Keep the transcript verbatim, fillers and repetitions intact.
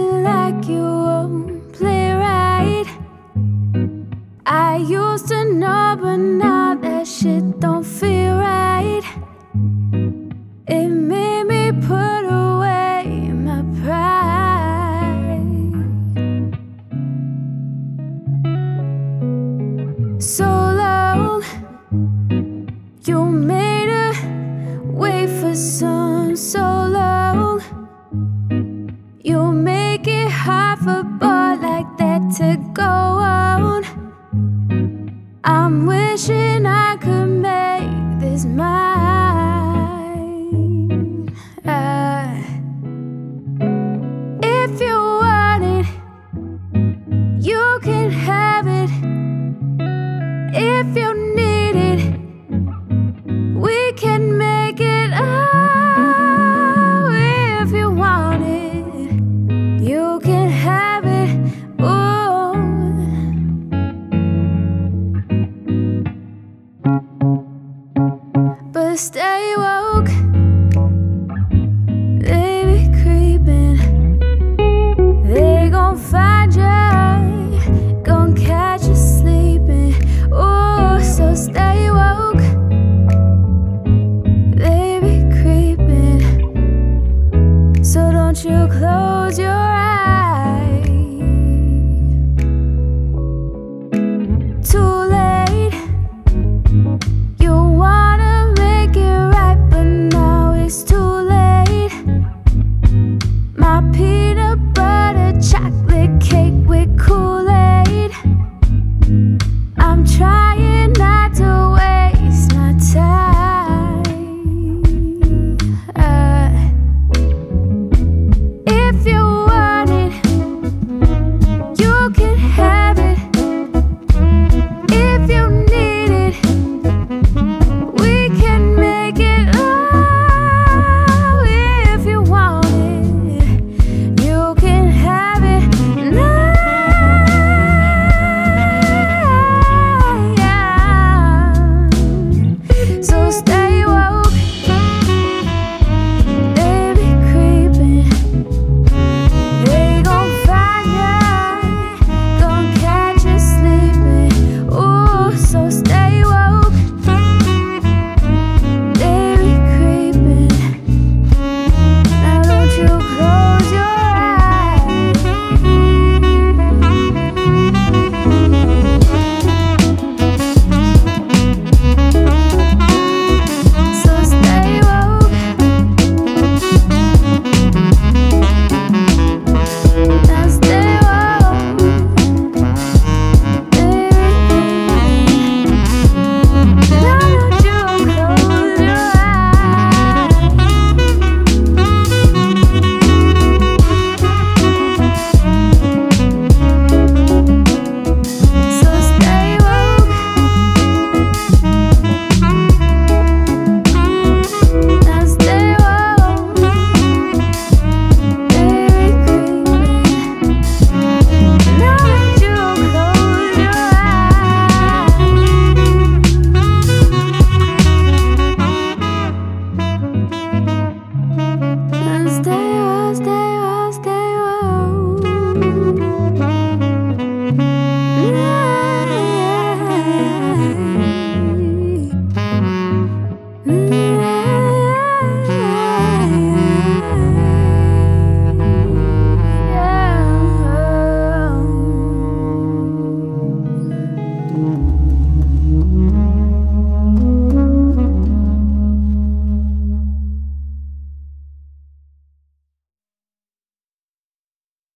acting like you won't play right. I used to know, but now that shit don't feel right. It made me put away my pride. So long you made a way for some, so long you make it hard for a boy like that to go on. I'm wishing I could make this mine. uh, If you want it, you can have it. If you need it, we can make it. Oh, if you want it, you can have it. Ooh. But stay woke, they be creeping. They gon' find